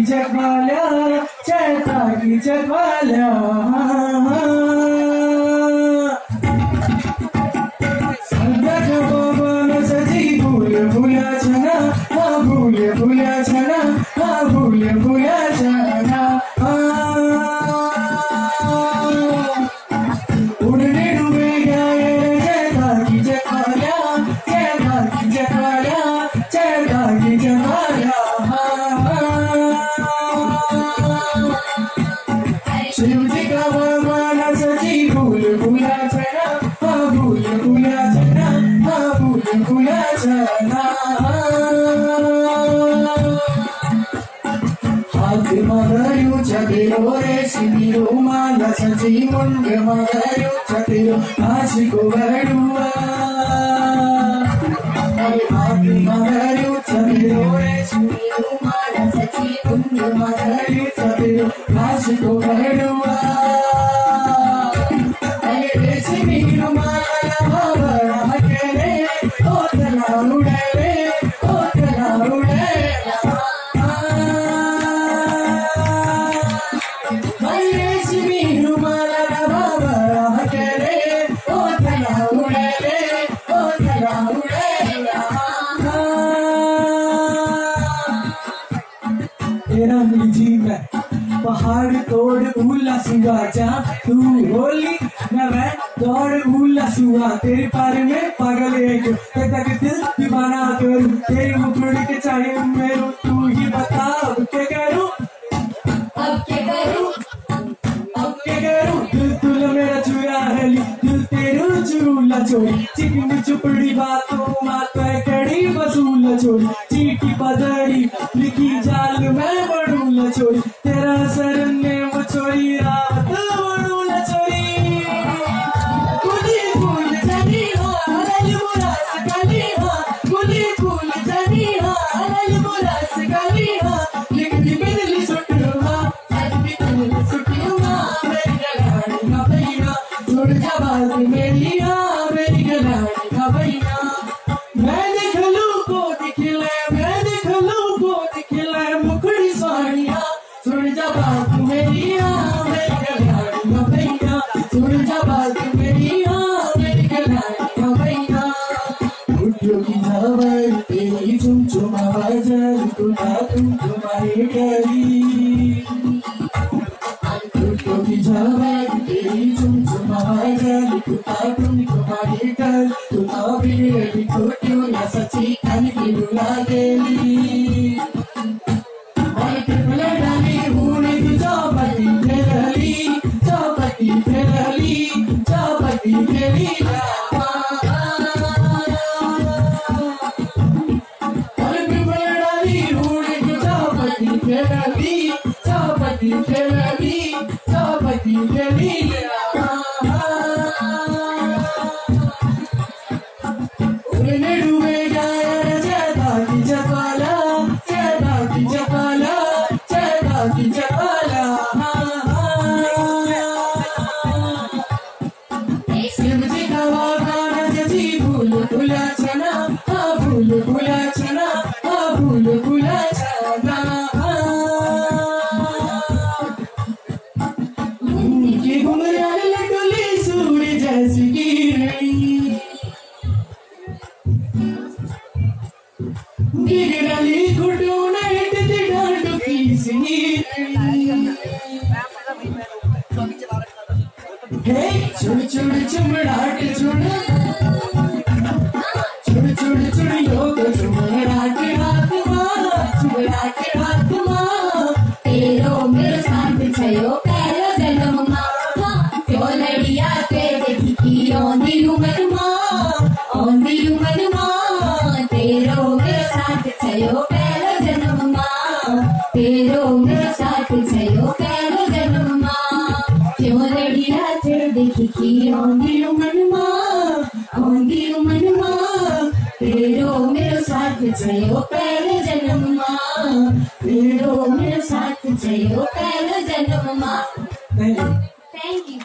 की जगवाल्या चैता की जगवाल्या सजी भूल भूला छना भूल भूला छना भूल भूला छना उड़ने डूबे गए चैता की जगवाल्या चैता की जगवाल्या चैता की जगवाल्या शिव जी का वरमाला सजी भूल भूला छना भूल भूला छना भूल भूला छना हाथ मगरू चबिरो रेशमी रुमाला सजी मुंड मगरू चबिरो आशिको वरडुआ हाथ मगरू चबिरो रेशमी रुमाला सजी मुंड मगरू चबिरो आशिको वरडुआ रेशमी रुमाला भवरा हकेले ओ तला उड़ेले ओ तला उड़ेला रेशमी रुमाला भवरा हकेले ओ तला उड़ेले ओ तला उड़ेला तेरा निजी मैं पहाड़ तोड़ भूला सुगा जा तू होली मैं दौड़ भूला सुगा तेरे पारे में पागल एक तक दिल दीवाना करूं तेरी मुकुड़ के चाहे मेरू तू ही बता अब क्या करूं अब क्या करूं अब क्या करूं दिल तुल मेरा चुरा है दिल तेरू चूला चोरी चिकनी चुपड़ी बातों माता कड़ी वसूल चोरी चीटी पदड़ी लिखी जाल में बड़ूला चोरी तेरा सर ने वो चोरी रात बड़ूला चोरी कुली फूल जनी हरल मुरास गली कुली फूल जनी हरल मुरास गली लिखती बिजली सुटुआ सत्ती बिजली सुटुआ मेरी गलाड़ी का भैया छोड़ जा बात मेरी मेरी गलाड़ी का भैया मैं देख लूं को दिखले मैं देख लूं को दिखले मुखड़ी साड़िया सुन जा बात मेरी मेरी गलाड़ी का भैया सुन जा बात मेरी मेरी गलाड़ी का भैया उठो की जावर तेरी चुमचुम आवाज तुला तुम तुम्हारी गली उठो की जावर तेरी चुमचुम आवाज तुला तुम तुम्हारी गल तुला भी रेडी छोटू ना सच्ची कान की बुला गेली चौपटी फेरली चौपटी फेरी चौपटी फेरली चौपटी फेरली चौपटी फेरी उड़ने डूबे जाए चैता की जगवाला चैता की जगवाला चैता की जगवाला शिव जी का वागाना सजी भूल भूला छना भूल भूला छना भूल भूला छना उनकी घुंघराल लटुली सूर्य जैसी गिरनी गिरली घुटू नेट डांडू की हे चुड़ चुड़ चुमड़ाट चुड़ चुड़ चुड़ चुड़ योग चुमड़ाट हाथ चुमड़ाट हाथ तेरो मेरे साथ छयो पहला जन्म क्यों लड़िया ते देखी की ओंदी उमर तेरो मेरे साथ छयो पहला जन्म तेरो मेरे साथ छयो पहला जन्म क्यों लड़िया ते देखी की ओंदी उमर तेरो मेरे साथ छयो पहला जन्म तेरो मेरे साथ छयो पहला जन्म। Thank you.